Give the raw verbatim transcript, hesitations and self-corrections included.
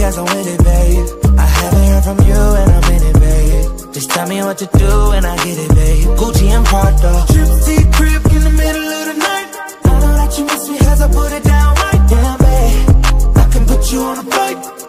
guess I'm with it, babe. I haven't heard from you and I'm in it, babe. Just tell me what to do and I get it, babe. Gucci and Prada, gypsy crib in the middle of the night. I know that you miss me as I put it down right. Damn, babe, I can put you on a flight.